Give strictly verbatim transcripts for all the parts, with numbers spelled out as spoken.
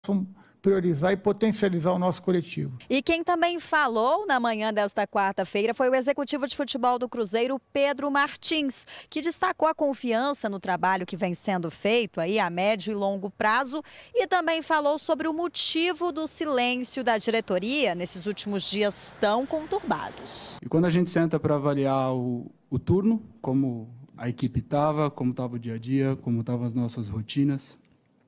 priorizar e potencializar o nosso coletivo. E quem também falou na manhã desta quarta-feira foi o executivo de futebol do Cruzeiro, Pedro Martins, que destacou a confiança no trabalho que vem sendo feito aí a médio e longo prazo e também falou sobre o motivo do silêncio da diretoria nesses últimos dias tão conturbados. E quando a gente senta para avaliar o, o turno, como a equipe estava, como estava o dia a dia, como estavam as nossas rotinas,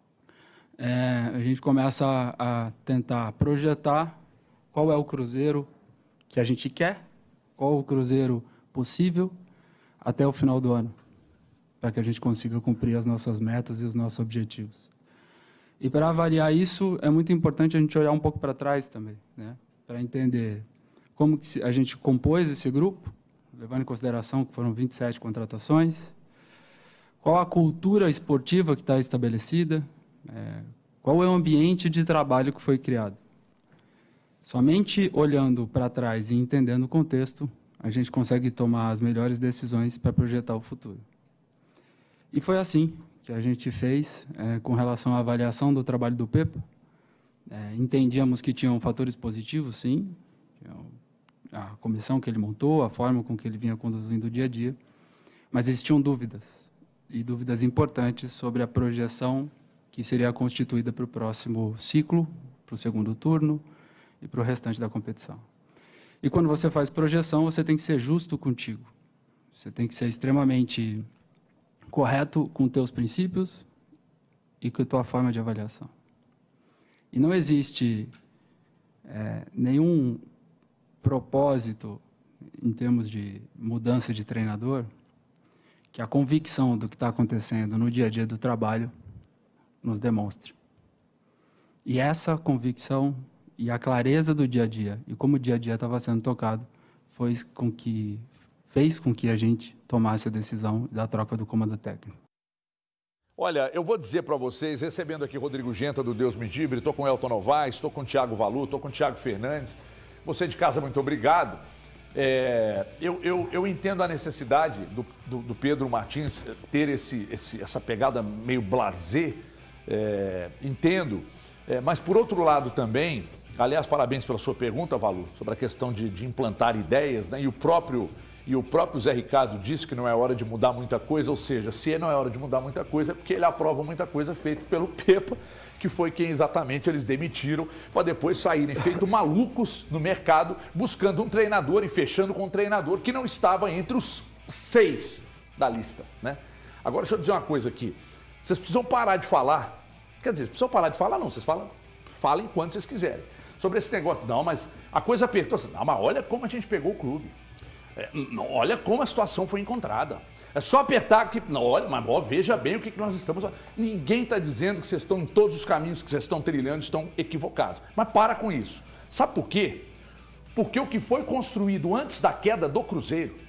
É, a gente começa a, a tentar projetar qual é o Cruzeiro que a gente quer, qual é o Cruzeiro possível até o final do ano, para que a gente consiga cumprir as nossas metas e os nossos objetivos. E para avaliar isso, é muito importante a gente olhar um pouco para trás também, né? Para entender como que a gente compôs esse grupo, levando em consideração que foram vinte e sete contratações, qual a cultura esportiva que está estabelecida, É, qual é o ambiente de trabalho que foi criado? Somente olhando para trás e entendendo o contexto, a gente consegue tomar as melhores decisões para projetar o futuro. E foi assim que a gente fez é, com relação à avaliação do trabalho do Pepa. É, entendíamos que tinham fatores positivos, sim, a comissão que ele montou, a forma com que ele vinha conduzindo o dia a dia, mas existiam dúvidas, e dúvidas importantes sobre a projeção que seria constituída para o próximo ciclo, para o segundo turno e para o restante da competição. E quando você faz projeção, você tem que ser justo contigo. Você tem que ser extremamente correto com teus princípios e com a tua forma de avaliação. E não existe é, nenhum propósito em termos de mudança de treinador que a convicção do que está acontecendo no dia a dia do trabalho nos demonstre. E essa convicção e a clareza do dia a dia, e como o dia a dia estava sendo tocado, foi com que, fez com que a gente tomasse a decisão da troca do comando técnico. Olha, eu vou dizer para vocês, recebendo aqui Rodrigo Genta, do Deus Me Livre, estou com Elton Novaes, estou com o Thiago Valu, estou com o Thiago Fernandes. Você de casa, muito obrigado. É, eu, eu, eu entendo a necessidade do, do, do Pedro Martins ter esse, esse, essa pegada meio blasé, É, entendo, é, mas por outro lado também, aliás, parabéns pela sua pergunta, Valu, sobre a questão de, de implantar ideias, né? E o próprio, e o próprio Zé Ricardo disse que não é hora de mudar muita coisa, ou seja, se não é hora de mudar muita coisa, é porque ele aprova muita coisa feita pelo Pepa, que foi quem exatamente eles demitiram, para depois saírem feito malucos no mercado, buscando um treinador e fechando com um treinador que não estava entre os seis da lista, né? Agora, deixa eu dizer uma coisa aqui. Vocês precisam parar de falar, quer dizer, precisam parar de falar não, vocês falam, falem quando vocês quiserem. Sobre esse negócio, não, mas a coisa apertou, não, mas olha como a gente pegou o clube, é, não, olha como a situação foi encontrada. É só apertar que, não, olha, mas ó, veja bem o que, que nós estamos... Ninguém está dizendo que vocês estão em todos os caminhos que vocês estão trilhando, estão equivocados. Mas para com isso. Sabe por quê? Porque o que foi construído antes da queda do Cruzeiro,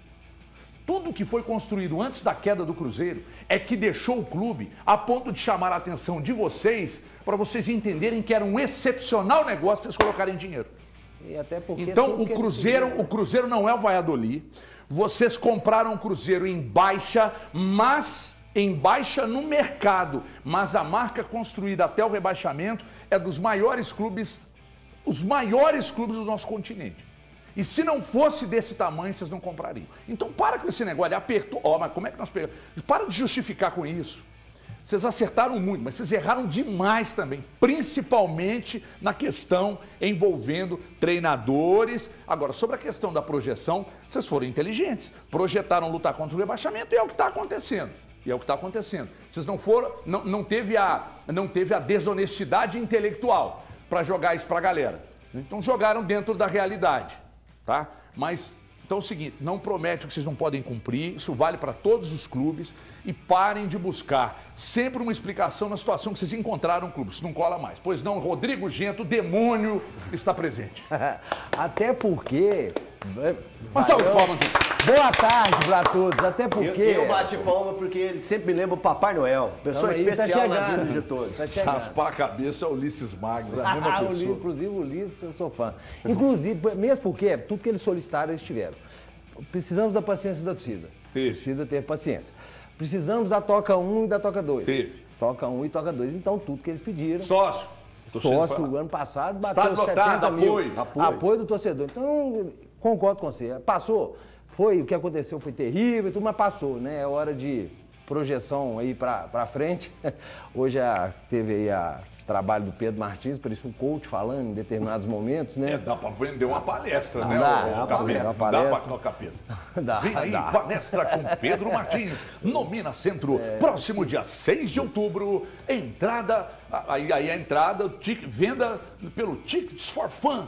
tudo que foi construído antes da queda do Cruzeiro é que deixou o clube a ponto de chamar a atenção de vocês para vocês entenderem que era um excepcional negócio para eles colocarem dinheiro. E até porque então o Cruzeiro, o Cruzeiro não é o Valladolid. Vocês compraram o Cruzeiro em baixa, mas em baixa no mercado. Mas a marca construída até o rebaixamento é dos maiores clubes, os maiores clubes do nosso continente. E se não fosse desse tamanho, vocês não comprariam. Então para com esse negócio, ele apertou. Ó, oh, mas como é que nós pegamos? Para de justificar com isso. Vocês acertaram muito, mas vocês erraram demais também. Principalmente na questão envolvendo treinadores. Agora, sobre a questão da projeção, vocês foram inteligentes. Projetaram lutar contra o rebaixamento e é o que está acontecendo. E é o que está acontecendo. Vocês não foram, não, não, teve a, não teve a desonestidade intelectual para jogar isso para a galera. Então jogaram dentro da realidade. Tá? Mas, então é o seguinte, não promete o que vocês não podem cumprir, isso vale para todos os clubes e parem de buscar sempre uma explicação na situação que vocês encontraram no clube, isso não cola mais. Pois não, Rodrigo Gento, o demônio, está presente. Até porque... Uma salva de palmas. Boa tarde para todos, até porque... Eu, eu bate palma porque ele sempre me lembra o Papai Noel, pessoa aí, especial tá na vida de todos. Tá Raspar a cabeça é o Ulisses Magno, a mesma pessoa. Inclusive o Ulisses, eu sou fã. Inclusive, mesmo porque tudo que eles solicitaram, eles tiveram. Precisamos da paciência da torcida. Teve. Precisa ter paciência. Precisamos da toca um e da toca dois. Teve. Toca um e toca dois. Então, tudo que eles pediram... Sócio. Sócio, ano passado, bateu Estado setenta lotado, mil. apoio. Apoio. Apoio do torcedor. Então, concordo com você. Passou, foi, o que aconteceu foi terrível, e tudo, mas passou, né? É hora de projeção aí pra, pra frente. Hoje a, teve aí a trabalho do Pedro Martins, por isso o coach falando em determinados momentos, né? É, dá para vender uma palestra, Não né? dá, o, é uma Capeta? palestra, Dá uma palestra. pra, no Capeta. Dá, Vem aí, dá. palestra com Pedro Martins, no Minas Centro, próximo dia seis de outubro, entrada, aí, aí a entrada, tic, venda pelo Tickets for Fun.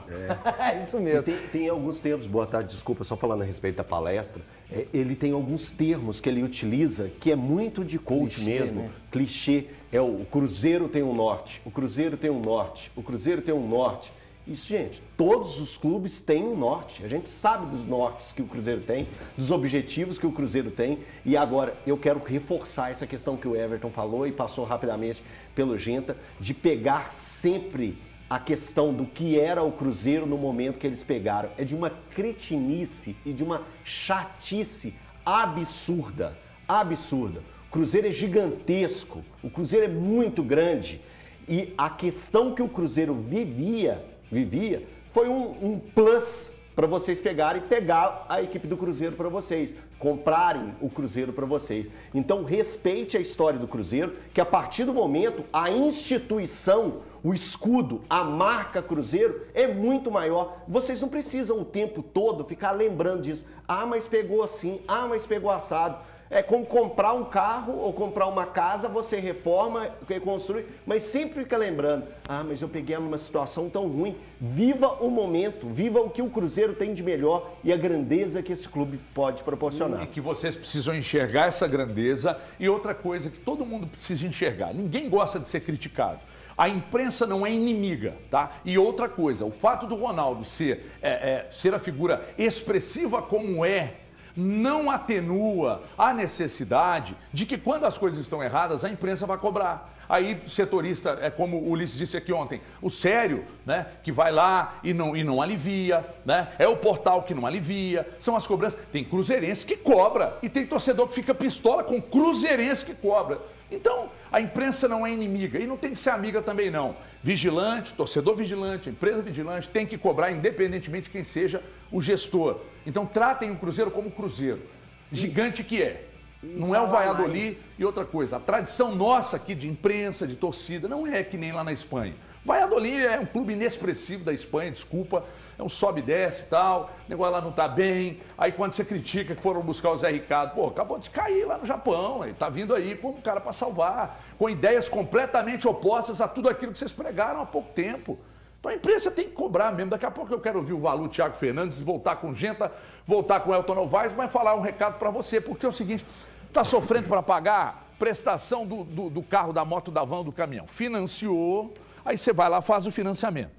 É isso E mesmo. Tem, tem alguns termos, boa tarde, desculpa, só falando a respeito da palestra, é, ele tem alguns termos que ele utiliza que é muito de coach Clichê, mesmo, né? clichê, é o, o Cruzeiro tem um norte, o Cruzeiro tem um norte, o Cruzeiro tem um norte. Isso, gente, todos os clubes têm um norte, a gente sabe dos nortes que o Cruzeiro tem, dos objetivos que o Cruzeiro tem, e agora eu quero reforçar essa questão que o Everton falou e passou rapidamente pelo Genta, de pegar sempre a questão do que era o Cruzeiro no momento que eles pegaram. É de uma cretinice e de uma chatice absurda, absurda. O Cruzeiro é gigantesco, o Cruzeiro é muito grande e a questão que o Cruzeiro vivia, vivia foi um, um plus para vocês pegarem e pegar a equipe do Cruzeiro para vocês, comprarem o Cruzeiro para vocês. Então respeite a história do Cruzeiro, que a partir do momento a instituição, o escudo, a marca Cruzeiro é muito maior. Vocês não precisam o tempo todo ficar lembrando disso. Ah, mas pegou assim, ah, mas pegou assado. É como comprar um carro ou comprar uma casa, você reforma, reconstrui, mas sempre fica lembrando, ah, mas eu peguei ela numa situação tão ruim. Viva o momento, viva o que o Cruzeiro tem de melhor e a grandeza que esse clube pode proporcionar. E que vocês precisam enxergar essa grandeza. E outra coisa que todo mundo precisa enxergar, ninguém gosta de ser criticado. A imprensa não é inimiga, tá? E outra coisa, o fato do Ronaldo ser, é, é, ser a figura expressiva como é, não atenua a necessidade de que quando as coisas estão erradas, a imprensa vai cobrar. Aí, setorista, é como o Ulisses disse aqui ontem, o sério, né, que vai lá e não, e não alivia, né? É o portal que não alivia, são as cobranças. Tem cruzeirense que cobra e tem torcedor que fica pistola com cruzeirense que cobra. Então, a imprensa não é inimiga e não tem que ser amiga também não. Vigilante, torcedor vigilante, empresa vigilante tem que cobrar independentemente de quem seja o gestor. Então, tratem o Cruzeiro como Cruzeiro, gigante que é. Não é o Valladolid e outra coisa. A tradição nossa aqui de imprensa, de torcida, não é que nem lá na Espanha. Valladolid é um clube inexpressivo da Espanha, desculpa, é um sobe e desce e tal, o negócio lá não tá bem. Aí quando você critica que foram buscar o Zé Ricardo, pô, acabou de cair lá no Japão, ele tá vindo aí como um cara para salvar, com ideias completamente opostas a tudo aquilo que vocês pregaram há pouco tempo. Então a imprensa tem que cobrar mesmo. Daqui a pouco eu quero ouvir o Valu, Thiago Fernandes, voltar com Genta, voltar com Elton Novaes, mas falar um recado para você, porque é o seguinte, tá sofrendo para pagar prestação do, do, do carro, da moto, da van, do caminhão. Financiou, aí você vai lá, faz o financiamento.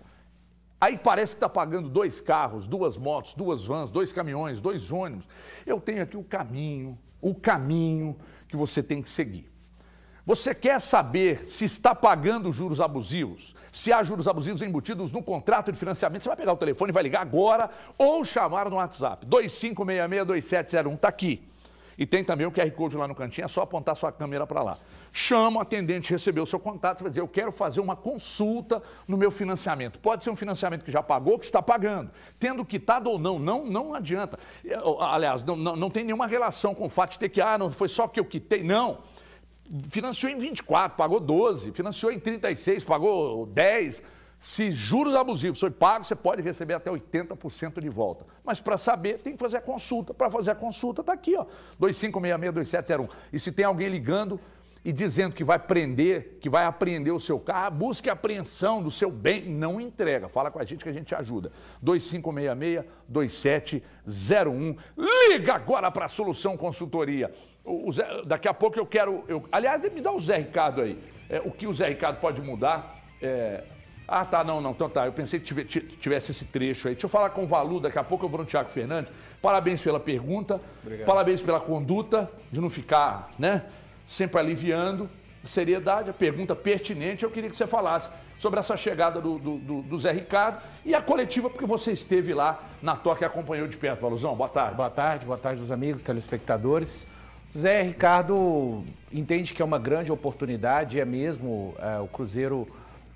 Aí parece que está pagando dois carros, duas motos, duas vans, dois caminhões, dois ônibus. Eu tenho aqui o caminho, o caminho que você tem que seguir. Você quer saber se está pagando juros abusivos? Se há juros abusivos embutidos no contrato de financiamento, você vai pegar o telefone, vai ligar agora ou chamar no WhatsApp. dois cinco seis seis, dois sete zero um, está aqui. E tem também o Q R Code lá no cantinho, é só apontar sua câmera para lá. Chama o atendente, recebeu o seu contato, você vai dizer, eu quero fazer uma consulta no meu financiamento. Pode ser um financiamento que já pagou, que está pagando. Tendo quitado ou não, não, não adianta. Aliás, não, não, não tem nenhuma relação com o fato de ter que, ah, não foi só que eu quitei, não. Financiou em vinte e quatro, pagou doze, financiou em trinta e seis, pagou dez. Se juros abusivos foi pago, você pode receber até oitenta por cento de volta. Mas para saber, tem que fazer a consulta. Para fazer a consulta, está aqui, ó, dois cinco seis seis, dois sete zero um. E se tem alguém ligando e dizendo que vai prender, que vai apreender o seu carro, busque a apreensão do seu bem, não entrega. Fala com a gente que a gente ajuda. dois cinco seis seis, dois sete zero um. Liga agora para a Solução Consultoria. O Zé, daqui a pouco eu quero... Eu, aliás, me dá o Zé Ricardo aí. É, o que o Zé Ricardo pode mudar... É, ah, tá, não, não, então tá, eu pensei que tivesse esse trecho aí. Deixa eu falar com o Valu, daqui a pouco eu vou no Thiago Fernandes. Parabéns pela pergunta, Obrigado. Parabéns pela conduta, de não ficar, né, sempre aliviando. Seriedade, a pergunta pertinente, eu queria que você falasse sobre essa chegada do, do, do, do Zé Ricardo e a coletiva, porque você esteve lá na toca e acompanhou de perto. Valuzão, boa tarde. Boa tarde, boa tarde aos amigos, telespectadores. Zé Ricardo entende que é uma grande oportunidade, é mesmo, é, o Cruzeiro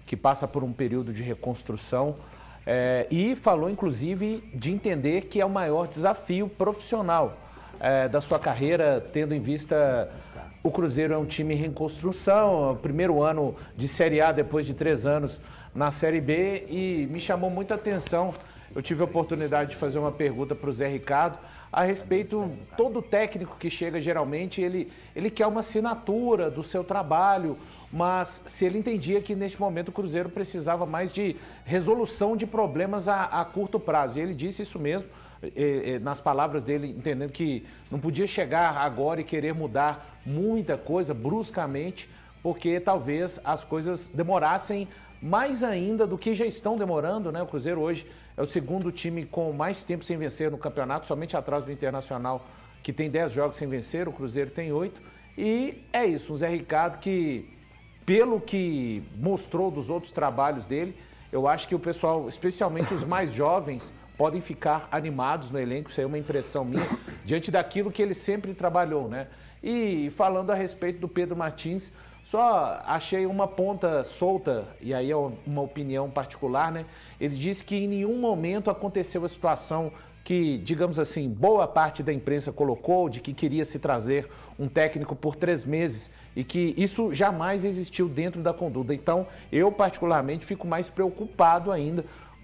que passa por um período de reconstrução. É, e falou, inclusive, de entender que é o maior desafio profissional é, da sua carreira, tendo em vista o Cruzeiro é um time em reconstrução, o primeiro ano de Série A depois de três anos na Série B, e me chamou muita atenção. Eu tive a oportunidade de fazer uma pergunta para o Zé Ricardo a respeito, todo técnico que chega geralmente, ele, ele quer uma assinatura do seu trabalho, mas se ele entendia que neste momento o Cruzeiro precisava mais de resolução de problemas a, a curto prazo. E ele disse isso mesmo, eh, eh, nas palavras dele, entendendo que não podia chegar agora e querer mudar muita coisa bruscamente, porque talvez as coisas demorassem mais ainda do que já estão demorando, né? O Cruzeiro hoje é o segundo time com mais tempo sem vencer no campeonato, somente atrás do Internacional, que tem dez jogos sem vencer, o Cruzeiro tem oito. E é isso, um Zé Ricardo que, pelo que mostrou dos outros trabalhos dele, eu acho que o pessoal, especialmente os mais jovens, podem ficar animados no elenco, isso aí é uma impressão minha, diante daquilo que ele sempre trabalhou, né? E falando a respeito do Pedro Martins, só achei uma ponta solta, e aí é uma opinião particular, né? Ele disse que em nenhum momento aconteceu a situação que, digamos assim, boa parte da imprensa colocou, de que queria se trazer um técnico por três meses e que isso jamais existiu dentro da conduta. Então, eu particularmente fico mais preocupado ainda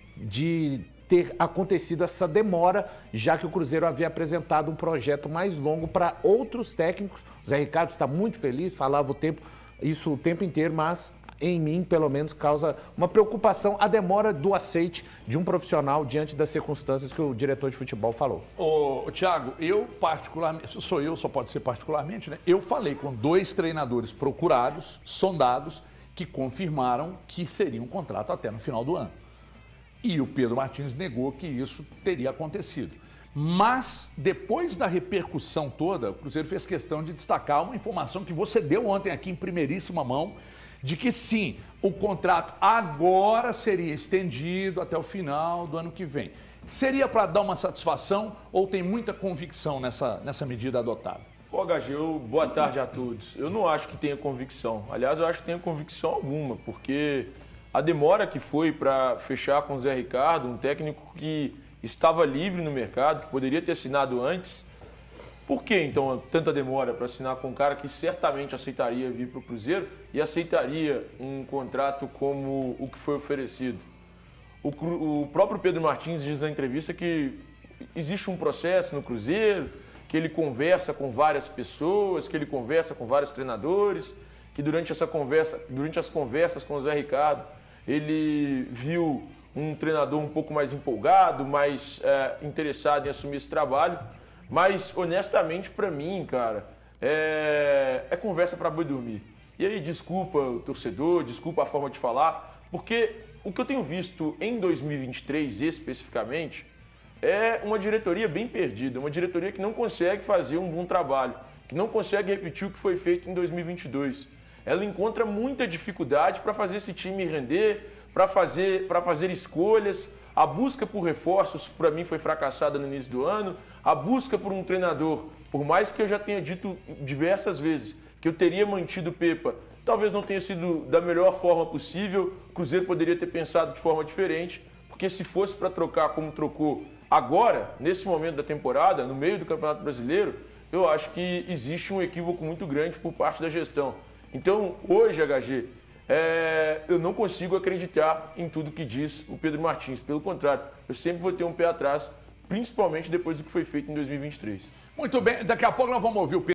de ter acontecido essa demora, já que o Cruzeiro havia apresentado um projeto mais longo para outros técnicos. O Zé Ricardo está muito feliz, falava o tempo, isso o tempo inteiro, mas em mim, pelo menos, causa uma preocupação a demora do aceite de um profissional diante das circunstâncias que o diretor de futebol falou. Ô, Thiago, eu particularmente, sou eu, só pode ser particularmente, né? Eu falei com dois treinadores procurados, sondados, que confirmaram que seria um contrato até no final do ano. E o Pedro Martins negou que isso teria acontecido. Mas, depois da repercussão toda, o Cruzeiro fez questão de destacar uma informação que você deu ontem aqui em primeiríssima mão, de que sim, o contrato agora seria estendido até o final do ano que vem. Seria para dar uma satisfação ou tem muita convicção nessa, nessa medida adotada? Ô, H G, eu, boa tarde a todos. Eu não acho que tenha convicção. Aliás, eu acho que tenha convicção alguma, porque a demora que foi para fechar com o Zé Ricardo, um técnico que estava livre no mercado, que poderia ter assinado antes. Por que, então, tanta demora para assinar com um cara que certamente aceitaria vir para o Cruzeiro e aceitaria um contrato como o que foi oferecido? O, o próprio Pedro Martins diz na entrevista que existe um processo no Cruzeiro, que ele conversa com várias pessoas, que ele conversa com vários treinadores, que durante, essa conversa, durante as conversas com o Zé Ricardo, ele viu um treinador um pouco mais empolgado, mais é, interessado em assumir esse trabalho. Mas, honestamente, para mim, cara, é, é conversa para boi dormir. E aí, desculpa o torcedor, desculpa a forma de falar, porque o que eu tenho visto em dois mil e vinte e três, especificamente, é uma diretoria bem perdida, uma diretoria que não consegue fazer um bom trabalho, que não consegue repetir o que foi feito em dois mil e vinte e dois. Ela encontra muita dificuldade para fazer esse time render, para fazer, para fazer escolhas. A busca por reforços, para mim, foi fracassada no início do ano. A busca por um treinador, por mais que eu já tenha dito diversas vezes que eu teria mantido o Pepa, talvez não tenha sido da melhor forma possível. O Cruzeiro poderia ter pensado de forma diferente, porque se fosse para trocar como trocou agora, nesse momento da temporada, no meio do Campeonato Brasileiro, eu acho que existe um equívoco muito grande por parte da gestão. Então, hoje, H G, É, eu não consigo acreditar em tudo que diz o Pedro Martins. Pelo contrário, eu sempre vou ter um pé atrás, principalmente depois do que foi feito em dois mil e vinte e três. Muito bem, daqui a pouco nós vamos ouvir o Pedro.